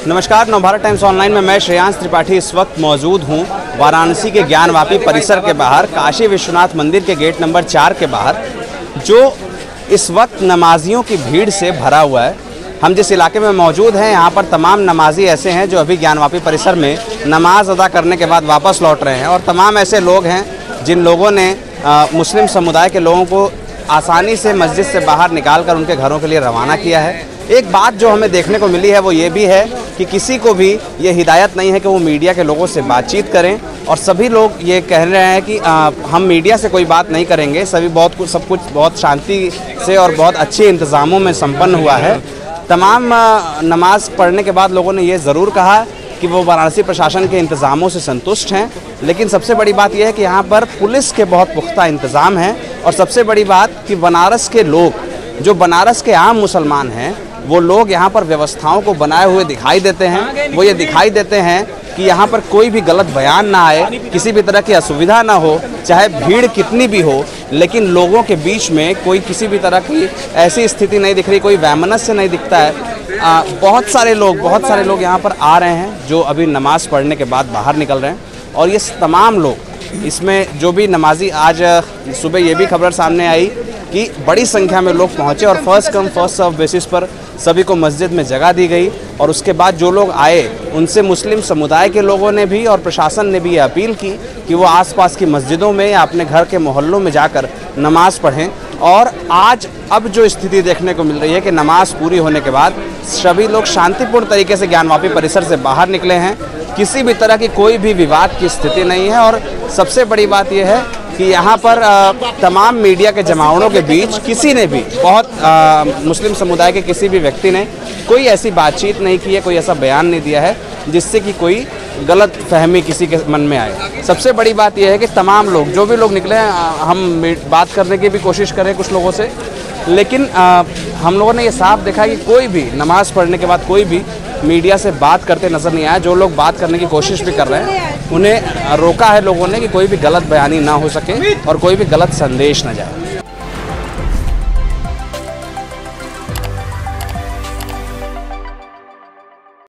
नमस्कार, Navbharat times online में मैं श्रेयांश त्रिपाठी इस वक्त मौजूद हूं वाराणसी के ज्ञानवापी परिसर के बाहर, काशी विश्वनाथ मंदिर के गेट नंबर 4 के बाहर, जो इस वक्त नमाजियों की भीड़ से भरा हुआ है। हम जिस इलाके में मौजूद हैं, यहाँ पर तमाम नमाजी ऐसे हैं जो अभी ज्ञानवापी परिसर में नमाज अदा करने के बाद वापस लौट रहे हैं, और तमाम ऐसे लोग हैं जिन लोगों ने मुस्लिम समुदाय के लोगों को आसानी से मस्जिद से बाहर निकालकर उनके घरों के लिए रवाना किया है। एक बात जो हमें देखने को मिली है वो ये भी है कि किसी को भी ये हिदायत नहीं है कि वो मीडिया के लोगों से बातचीत करें, और सभी लोग ये कह रहे हैं कि हम मीडिया से कोई बात नहीं करेंगे। सब कुछ बहुत शांति से और बहुत अच्छे इंतज़ामों में संपन्न हुआ है। तमाम नमाज पढ़ने के बाद लोगों ने ये ज़रूर कहा कि वो वाराणसी प्रशासन के इंतज़ामों से संतुष्ट हैं, लेकिन सबसे बड़ी बात यह है कि यहाँ पर पुलिस के बहुत पुख्ता इंतज़ाम हैं, और सबसे बड़ी बात कि बनारस के लोग, जो बनारस के आम मुसलमान हैं, वो लोग यहाँ पर व्यवस्थाओं को बनाए हुए दिखाई देते हैं। वो ये दिखाई देते हैं कि यहाँ पर कोई भी गलत बयान ना आए, किसी भी तरह की असुविधा ना हो, चाहे भीड़ कितनी भी हो, लेकिन लोगों के बीच में कोई किसी भी तरह की ऐसी स्थिति नहीं दिख रही, कोई वैमनस्य नहीं दिखता है। बहुत सारे लोग यहाँ पर आ रहे हैं जो अभी नमाज़ पढ़ने के बाद बाहर निकल रहे हैं, और ये तमाम लोग, इसमें जो भी नमाजी, आज सुबह ये भी खबर सामने आई कि बड़ी संख्या में लोग पहुँचे और first come first serve basis पर सभी को मस्जिद में जगह दी गई। और उसके बाद जो लोग आए उनसे मुस्लिम समुदाय के लोगों ने भी और प्रशासन ने भी ये अपील की कि वो आसपास की मस्जिदों में या अपने घर के मोहल्लों में जाकर नमाज़ पढ़ें। और आज अब जो स्थिति देखने को मिल रही है कि नमाज पूरी होने के बाद सभी लोग शांतिपूर्ण तरीके से ज्ञानवापी परिसर से बाहर निकले हैं। किसी भी तरह की कोई भी विवाद की स्थिति नहीं है, और सबसे बड़ी बात यह है कि यहाँ पर तमाम मीडिया के जमावड़ों के बीच किसी ने भी, मुस्लिम समुदाय के किसी भी व्यक्ति ने कोई ऐसी बातचीत नहीं की है, कोई ऐसा बयान नहीं दिया है जिससे कि कोई गलत फहमी किसी के मन में आए। सबसे बड़ी बात यह है कि तमाम लोग, जो भी लोग निकले हैं, हम बात करने की भी कोशिश करें कुछ लोगों से, लेकिन हम लोगों ने ये साफ देखा कि कोई भी नमाज़ पढ़ने के बाद कोई भी मीडिया से बात करते नज़र नहीं आया। जो लोग बात करने की कोशिश भी कर रहे हैं, उन्हें रोका है लोगों ने कि कोई भी गलत बयानी ना हो सके और कोई भी गलत संदेश ना जाए।